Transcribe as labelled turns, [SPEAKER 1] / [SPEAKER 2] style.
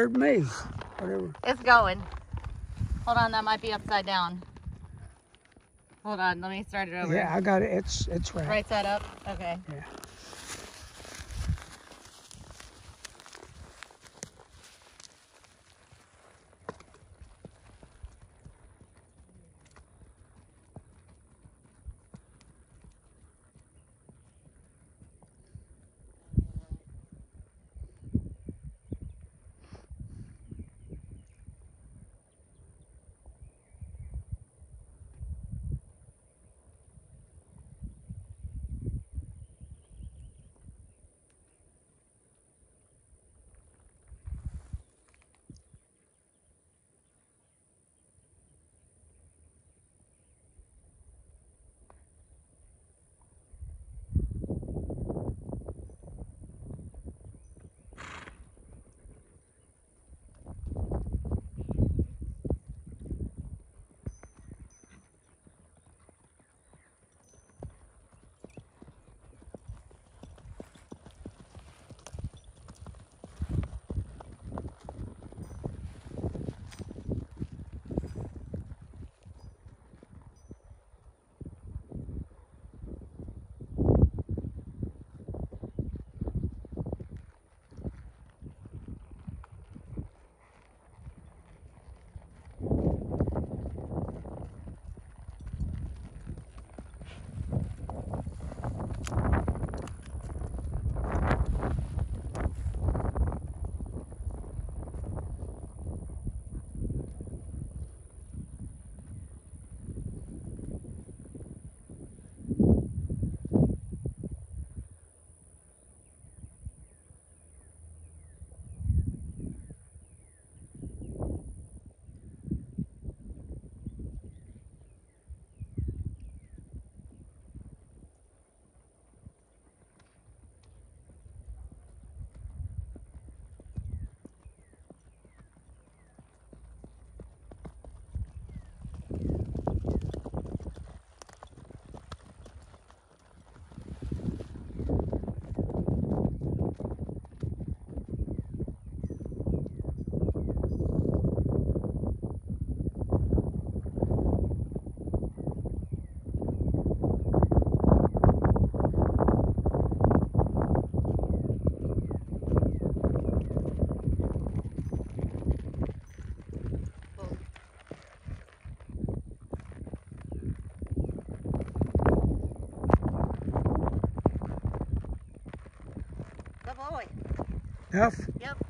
[SPEAKER 1] scared me. Whatever.
[SPEAKER 2] It's going. Hold on, that might be upside down. Hold on, let me start it over.
[SPEAKER 1] Yeah, I got it. It's right.
[SPEAKER 2] Right side up? Okay.
[SPEAKER 1] Yeah.
[SPEAKER 2] Good boy.
[SPEAKER 1] Enough?
[SPEAKER 2] Yep.